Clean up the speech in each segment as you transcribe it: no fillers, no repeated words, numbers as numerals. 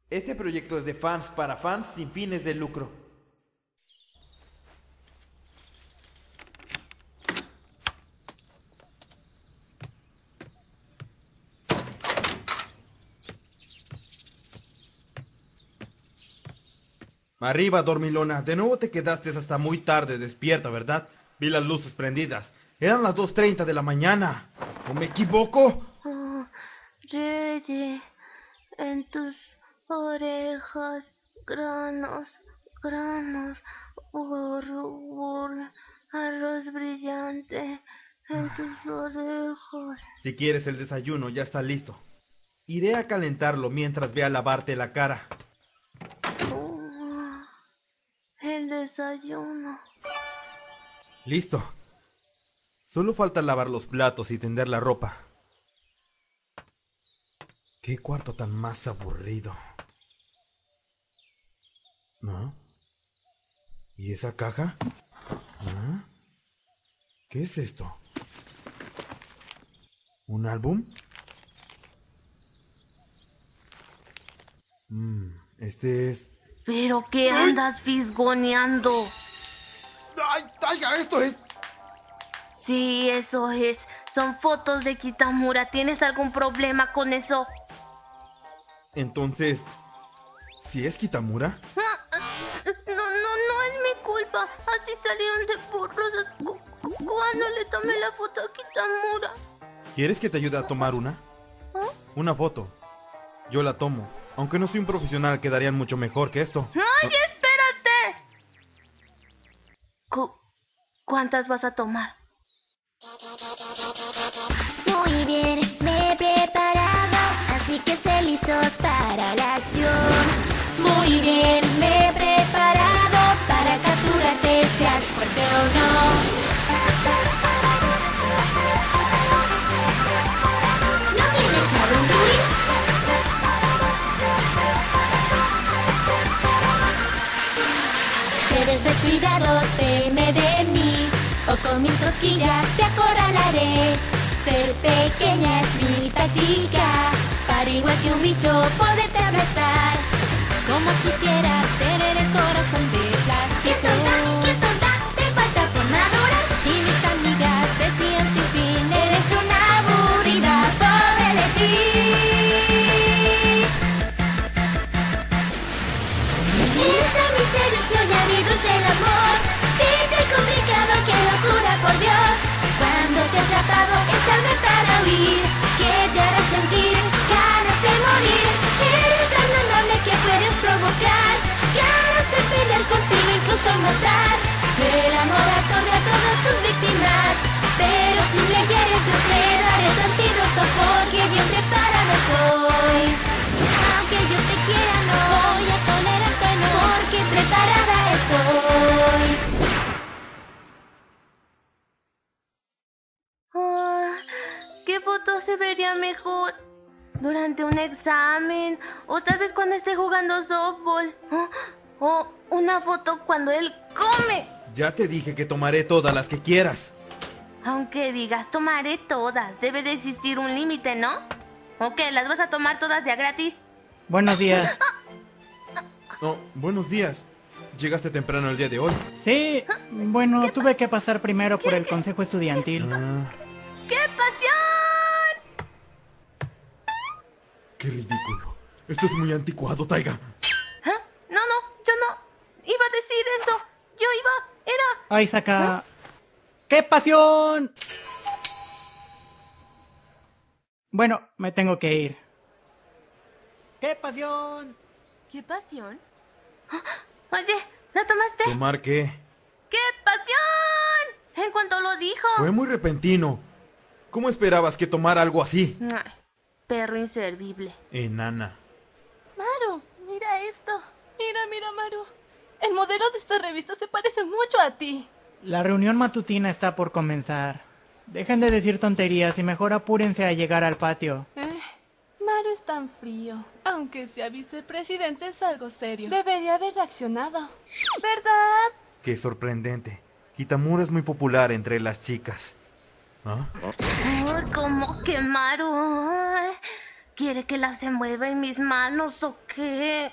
Este proyecto es de fans para fans sin fines de lucro. Arriba, dormilona. De nuevo te quedaste hasta muy tarde despierta, ¿verdad? Vi las luces prendidas. Eran las 2:30 de la mañana. ¿No me equivoco? Oh, Reggie, en tus orejas, granos, arroz brillante, en tus orejas. Si quieres el desayuno, ya está listo. Iré a calentarlo mientras ve a lavarte la cara. El desayuno. Listo. Solo falta lavar los platos y tender la ropa. Qué cuarto tan más aburrido. ¿No? ¿Y esa caja? ¿Ah? ¿Qué es esto? ¿Un álbum? Este es... ¿Pero qué andas fisgoneando? ¡Ay, Taiga! ¡Esto es! Sí, eso es. Son fotos de Kitamura. ¿Tienes algún problema con eso? Entonces... ¿sí es Kitamura? No es mi culpa. Así salieron de borrosas cuando le tomé la foto a Kitamura. ¿Quieres que te ayude a tomar una? ¿Ah? Una foto. Yo la tomo. Aunque no soy un profesional, quedarían mucho mejor que esto. ¡Ay, espérate! ¿Cuántas vas a tomar? Muy bien, me he preparado, así que estén listos para la acción. Muy bien, me he preparado para capturarte, seas fuerte o no. ¿No tienes a Donduri? Si eres descuidado, teme de mí, o con mil cosquillas te acorralaré. Ser pequeña es mi táctica, para igual que un bicho poderte aplastar. Como quisiera tener el corazón de plástico. ¡Qué tonta! Te falta por madurar. Y mis amigas decían sin fin, eres una aburrida, pobre de ti. Ese misterioso y árido es el amor, simple y complicado, qué locura, por Dios. Cuando te he atrapado es tarde para huir, que te hará sentir ganas de morir. Eres tan amable que puedes provocar ganas de pelear contigo, incluso matar. El amor atorga a todas tus víctimas, pero si le quieres yo te daré tu antídoto, porque bien preparada estoy. Aunque yo te quiera no voy a tolerarte, no, porque preparada estoy. ¿Qué foto se vería mejor? ¿Durante un examen? ¿O tal vez cuando esté jugando softball? ¿O una foto cuando él come? Ya te dije que tomaré todas las que quieras. Aunque digas tomaré todas, debe de existir un límite, ¿no? ¿O qué? ¿Las vas a tomar todas de a gratis? Buenos días. Oh, buenos días. ¿Llegaste temprano el día de hoy? Sí, bueno, tuve que pasar primero por el consejo estudiantil. ¡Qué pasión! ¡Qué ridículo! Esto es muy anticuado, Taiga. No, yo no iba a decir eso. Era... ¡Ay, saca! ¡Qué pasión! Bueno, me tengo que ir. ¡Qué pasión! ¿Qué pasión? Oye, ¿la tomaste? ¿Tomar qué? ¡Qué pasión! En cuanto lo dijo. Fue muy repentino. ¿Cómo esperabas que tomara algo así? Ay, perro inservible. Enana. Maru, mira esto. Mira, Maru. El modelo de esta revista se parece mucho a ti. La reunión matutina está por comenzar. Dejen de decir tonterías y mejor apúrense a llegar al patio. Maru es tan frío. Aunque sea vicepresidente es algo serio. Debería haber reaccionado. ¿Verdad? Qué sorprendente. Kitamura es muy popular entre las chicas. ¿Ah? ¿Cómo que Maru? ¿Quiere que las envuelva en mis manos o qué?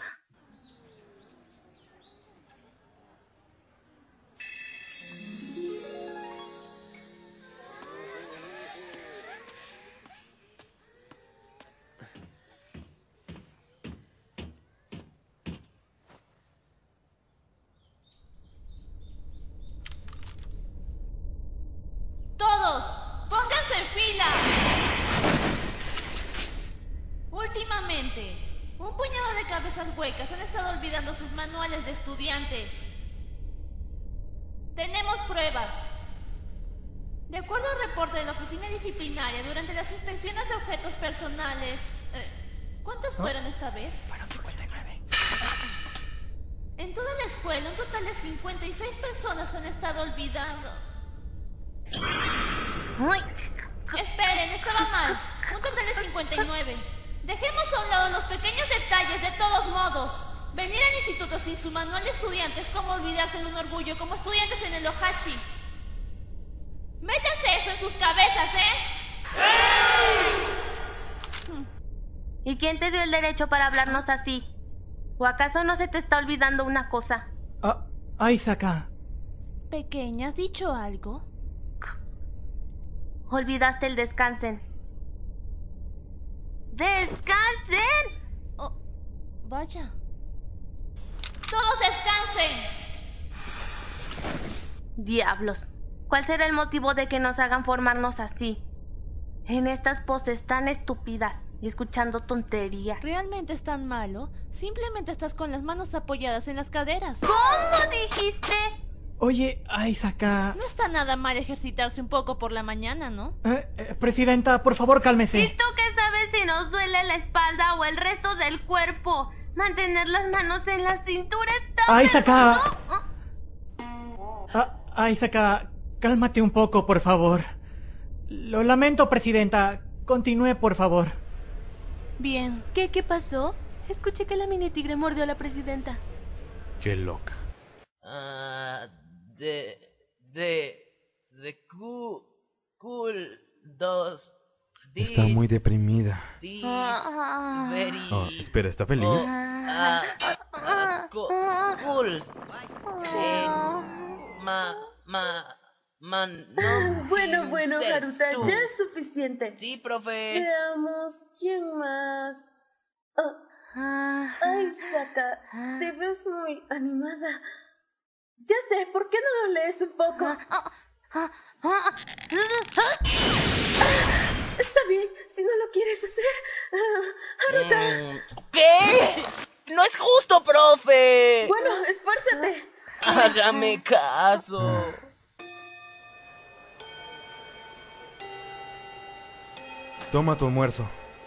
¡Todos! ¡Pónganse en fila! Últimamente, un puñado de cabezas huecas han estado olvidando sus manuales de estudiantes. Tenemos pruebas. De acuerdo al reporte de la oficina disciplinaria, durante las inspecciones de objetos personales... ¿Cuántas fueron esta vez? Fueron 59. En toda la escuela, un total de 56 personas han estado olvidando. Ay, Esperen, estaba mal. Un total de 59. Dejemos a un lado los pequeños detalles de todos modos. Venir al instituto sin su manual de estudiante es como olvidarse de un orgullo como estudiantes en el Ohashi. Métanse eso en sus cabezas, ¿y quién te dio el derecho para hablarnos así? ¿O acaso no se te está olvidando una cosa? Aisaka. Pequeña, ¿has dicho algo? Olvidaste el descansen. ¡Descansen! Oh, vaya. ¡Todos descansen! Diablos. ¿Cuál será el motivo de que nos hagan formarnos así? En estas poses tan estúpidas y escuchando tonterías. ¿Realmente es tan malo? Simplemente estás con las manos apoyadas en las caderas. ¿Cómo dijiste? Oye, Aisaka. No está nada mal ejercitarse un poco por la mañana, ¿no? Presidenta, por favor, ¿Y cálmese. tú qué sabes si nos duele la espalda o el resto del cuerpo? Mantener las manos en la cintura está... Aisaka. ¿no? Aisaka, cálmate un poco, por favor. Lo lamento, presidenta. Continúe, por favor. Bien. ¿Qué pasó? Escuché que la mini tigre mordió a la presidenta. Qué loca. Cool 2 Está muy deprimida. Ah. Espera, ¿está feliz? Cool. No. Bueno, Haruta, Tú. ya es suficiente. Sí, profe. Veamos, ¿quién más? Ay, Saka, te ves muy animada. Ya sé, ¿por qué no lo lees un poco? Está bien, si no lo quieres hacer. Haruta. ¿Qué? No es justo, profe. Bueno, esfuérzate. Hágame caso. Toma tu almuerzo.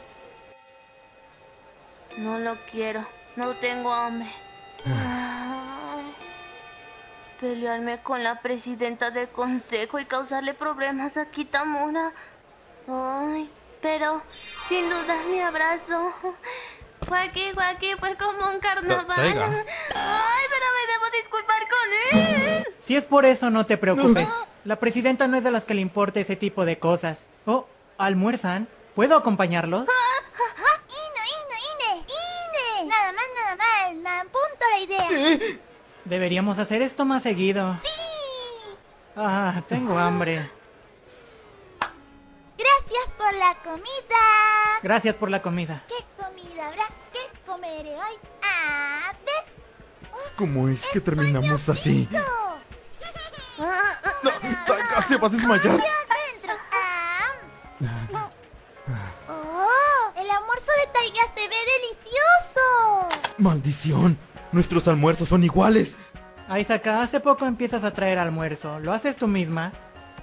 No lo quiero. No tengo hambre. Ay. Pelearme con la presidenta del consejo y causarle problemas a Kitamura. Ay, pero sin duda mi abrazo. Guaki fue como un carnaval. Taiga. Ay, pero me debo disculpar con él. Si es por eso, no te preocupes. La presidenta no es de las que le importa ese tipo de cosas. Oh, ¿almuerzan? ¿Puedo acompañarlos? ¡Ine! Nada mal, man. Punto la idea. Deberíamos hacer esto más seguido. ¡Sí! Tengo hambre. Gracias por la comida. Gracias por la comida. ¿Qué comida habrá? ¿Qué comeré hoy? ¿Ves? ¿Cómo es que terminamos así? ¡No! No, Taiga se va a desmayar. ¡Adentro! ¡Oh! El almuerzo de Taiga se ve delicioso. ¡Maldición! Nuestros almuerzos son iguales. Aisaka, hace poco empiezas a traer almuerzo. ¿Lo haces tú misma?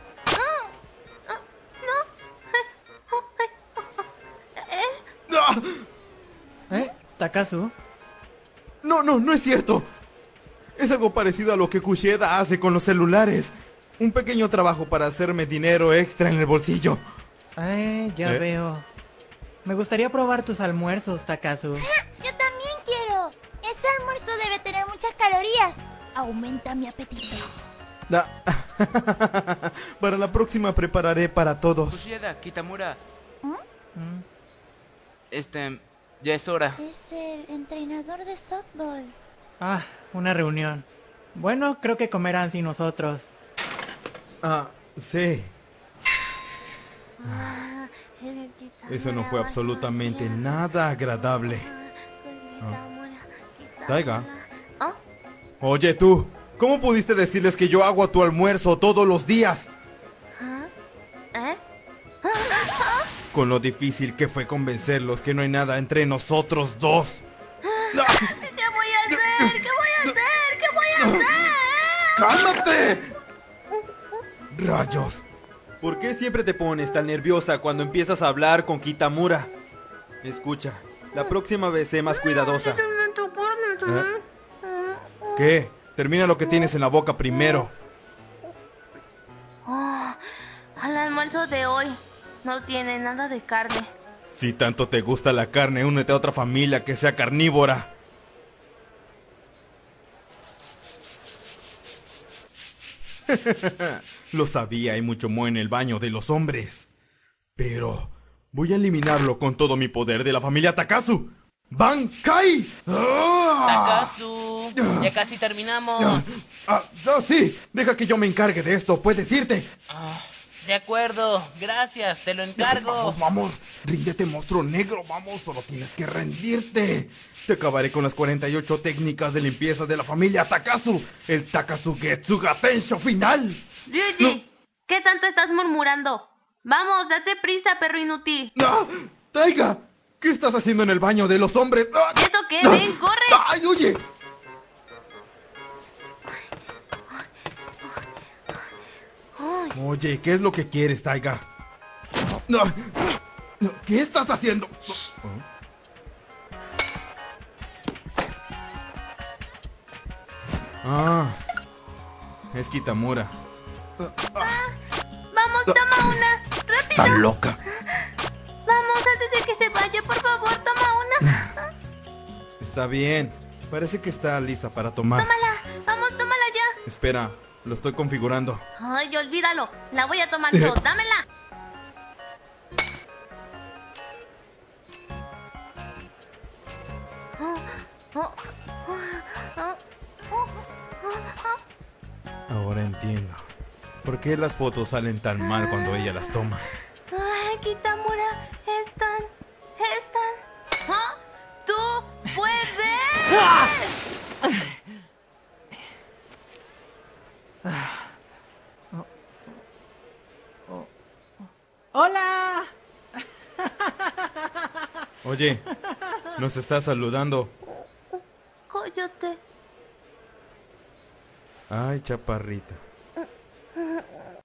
¡Ah! ¿Takazu? No es cierto. Es algo parecido a lo que Kushida hace con los celulares. Un pequeño trabajo para hacerme dinero extra en el bolsillo. Ya veo. Me gustaría probar tus almuerzos, Takazu. Yo también quiero. Ese almuerzo debe tener muchas calorías. Aumenta mi apetito. Para la próxima prepararé para todos. Kushida, Kitamura. Ya es hora. Es el entrenador de softball. Ah, una reunión. Bueno, creo que comerán sin nosotros. Ah, sí. Eso no fue absolutamente nada agradable. Taiga. ¿Ah? Oye tú, ¿cómo pudiste decirles que yo hago tu almuerzo todos los días? ¿Eh? Con lo difícil que fue convencerlos que no hay nada entre nosotros dos. ¿Qué voy a hacer? ¿Qué voy a hacer? ¿Qué voy a hacer? ¡Cálmate! Rayos. ¿Por qué siempre te pones tan nerviosa cuando empiezas a hablar con Kitamura? Escucha, la próxima vez sé más cuidadosa. ¿Qué? Termina lo que tienes en la boca primero. Al almuerzo de hoy no tiene nada de carne. Si tanto te gusta la carne, únete a otra familia que sea carnívora. Lo sabía, hay mucho moho en el baño de los hombres. Pero voy a eliminarlo con todo mi poder de la familia Takasu. ¡Bankai! Takasu, ya casi terminamos. Sí, deja que yo me encargue de esto, puedes irte. De acuerdo, gracias, te lo encargo. Vamos, ríndete, monstruo negro, vamos, solo tienes que rendirte. Te acabaré con las 48 técnicas de limpieza de la familia Takasu, el Takasugetsu Gatensho final. Ryuji, ¿qué tanto estás murmurando? Vamos, date prisa, perro inútil. Taiga, ¿qué estás haciendo en el baño de los hombres? ¿Eso qué? Ven, corre. ¡Ay, oye! Oye, ¿qué es lo que quieres, Taiga? ¿Qué estás haciendo? Es Kitamura. Vamos, toma una. ¡Rápido! Está loca. Vamos, antes de que se vaya, por favor, toma una. Está bien. Parece que está lista para tomar. Tómala. Vamos, tómala ya. Espera, lo estoy configurando. Ay, olvídalo. La voy a tomar yo. Dámela. Ahora entiendo. ¿Por qué las fotos salen tan mal cuando ella las toma? Ay, Kitamura, están. ¿Ah? ¡Tú puedes! ¡Hola! Oye, nos está saludando. Cállate. Ay, chaparrita.